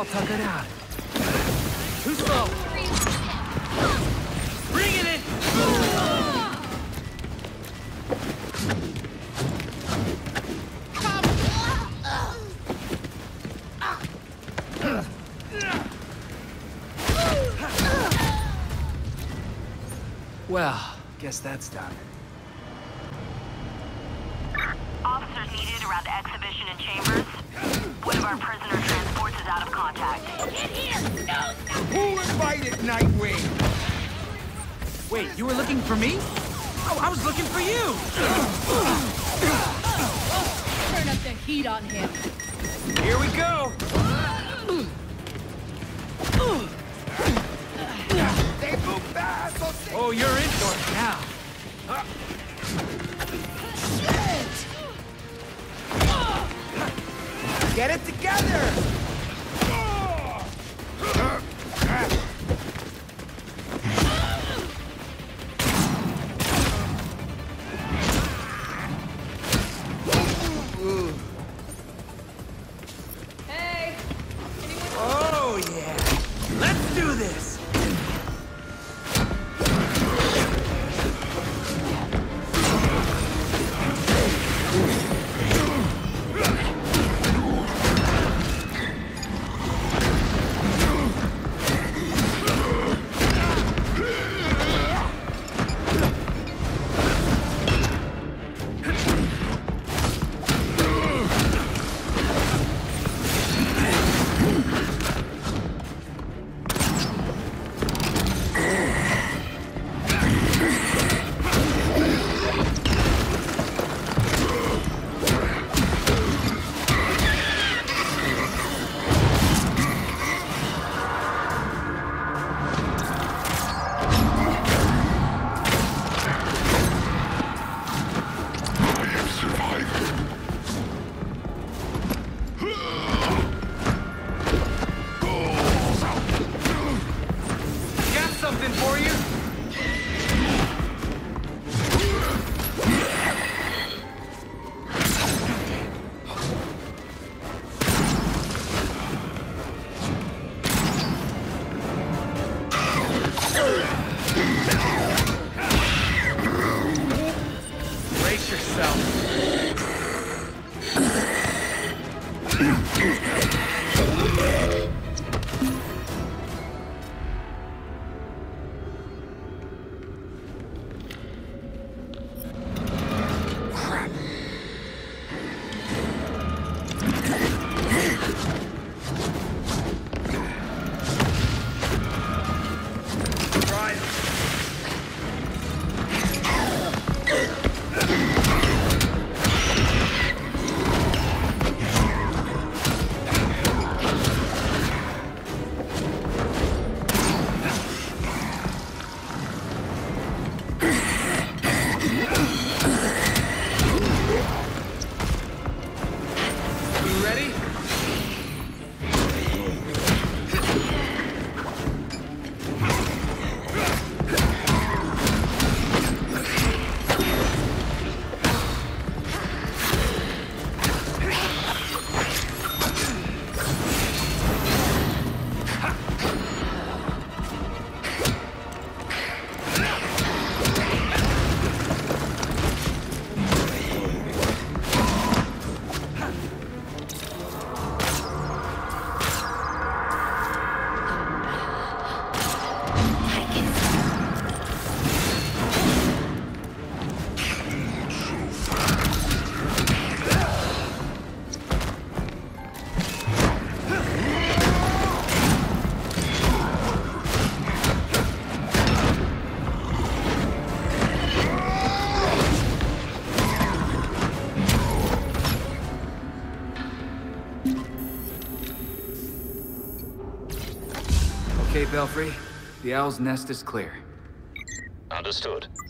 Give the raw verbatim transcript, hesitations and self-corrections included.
all tuckered out. Too slow. Bring it in! Well, guess that's done. Officers needed around the exhibition and chambers. One of our prisoner transports is out of contact. Get here! No, no! Who invited Nightwing? Wait, you were looking for me? Oh, I was looking for you! Turn up the heat on him. Here we go! They move fast, so they... Oh, you're in for it now. Shit! Get it together! Hey! Oh, yeah. Let's do this! Okay, Belfry. The Owl's Nest is clear. Understood.